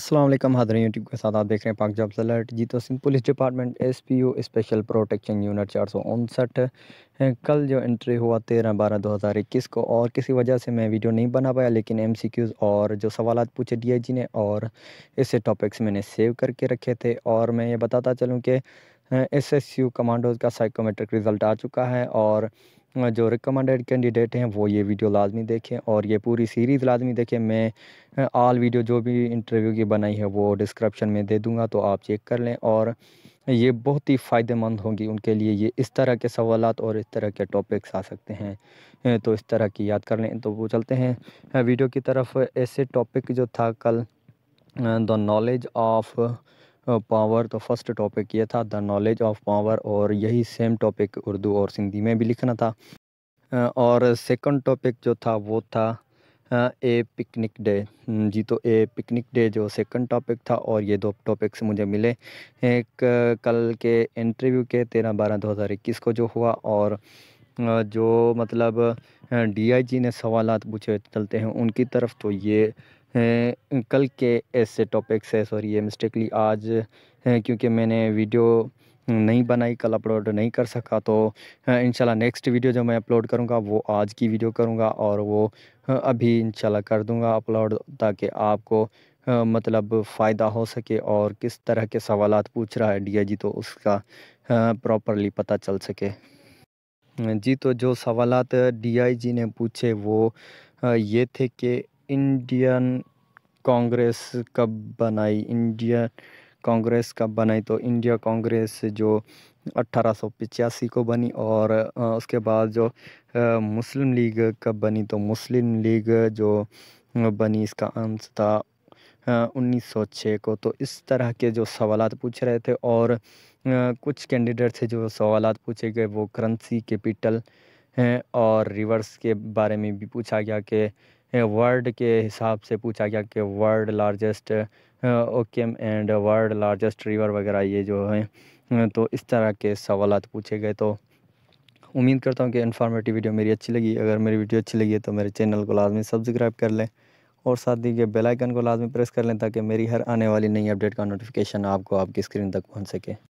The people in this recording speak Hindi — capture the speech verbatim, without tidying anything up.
अस्सलाम वालेकुम हाज़रीन, यूट्यूब के साथ आप देख रहे हैं पाक जॉब्स अलर्ट। जी तो Sindh police department SPO special protection unit चार सौ उनसठ कल जो एंट्री हुआ तेरह बारह दो हज़ार इक्कीस को, और किसी वजह से मैं वीडियो नहीं बना पाया, लेकिन एमसीक्यूज़ और जो सवालात पूछे डीआईजी ने और इससे टॉपिक्स मैंने सेव करके रखे थे। और मैं ये बताता चलूँ कि एसएसयू कमांडोज़ का साइकोमेट्रिक रिज़ल्ट आ चुका है, और जो रिकमेंडेड कैंडिडेट हैं वो ये वीडियो लाजमी देखें और ये पूरी सीरीज़ लाजमी देखें। मैं ऑल वीडियो जो भी इंटरव्यू की बनाई है वो डिस्क्रिप्शन में दे दूंगा, तो आप चेक कर लें, और ये बहुत ही फ़ायदेमंद होंगी उनके लिए। ये इस तरह के सवालात और इस तरह के टॉपिक्स आ सकते हैं, तो इस तरह की याद कर लें। तो वो चलते हैं वीडियो की तरफ। ऐसे टॉपिक जो था कल, द नॉलेज ऑफ पावर, तो फर्स्ट टॉपिक ये था द नॉलेज ऑफ पावर, और यही सेम टॉपिक उर्दू और सिंधी में भी लिखना था। और सेकंड टॉपिक जो था वो था ए पिकनिक डे। जी तो ए पिकनिक डे जो सेकंड टॉपिक था, और ये दो टॉपिक्स मुझे मिले एक कल के इंटरव्यू के तेरह बारह दो हज़ार इक्कीस को जो हुआ, और जो मतलब डीआईजी ने सवालात पूछे चलते हैं उनकी तरफ। तो ये कल के ऐसे टॉपिक्स है, सॉरी ये मिस्टेकली आज क्योंकि मैंने वीडियो नहीं बनाई, कल अपलोड नहीं कर सका, तो इंशाल्लाह नेक्स्ट वीडियो जो मैं अपलोड करूंगा वो आज की वीडियो करूंगा, और वो अभी इंशाल्लाह कर दूंगा अपलोड, ताकि आपको मतलब फ़ायदा हो सके और किस तरह के सवालात पूछ रहा है डीआईजी, तो उसका प्रॉपरली पता चल सके। जी तो जो सवालात डीआईजी ने पूछे वो ये थे कि इंडियन कांग्रेस कब बनाई, इंडिया कांग्रेस कब बनाई। तो इंडिया कांग्रेस जो अट्ठारह सौ पचासी को बनी, और उसके बाद जो मुस्लिम लीग कब बनी, तो मुस्लिम लीग जो बनी इसका आंसर था उन्नीस सौ छह को। तो इस तरह के जो सवालात पूछ रहे थे, और कुछ कैंडिडेट थे जो सवालात पूछे गए वो करेंसी, कैपिटल हैं, और रिवर्स के बारे में भी पूछा गया कि वर्ल्ड के हिसाब से पूछा गया कि world largest ocean and world largest river वगैरह ये जो हैं। तो इस तरह के सवालात पूछे गए। तो उम्मीद करता हूँ कि इन्फॉर्मेटिव वीडियो मेरी अच्छी लगी। अगर मेरी वीडियो अच्छी लगी है तो मेरे चैनल को लाजमी सब्सक्राइब कर लें, और साथ ही के बेल आइकन को लाजमी प्रेस कर लें, ताकि मेरी हर आने वाली नई अपडेट का नोटिफिकेशन आपको आपकी स्क्रीन तक पहुँच सके।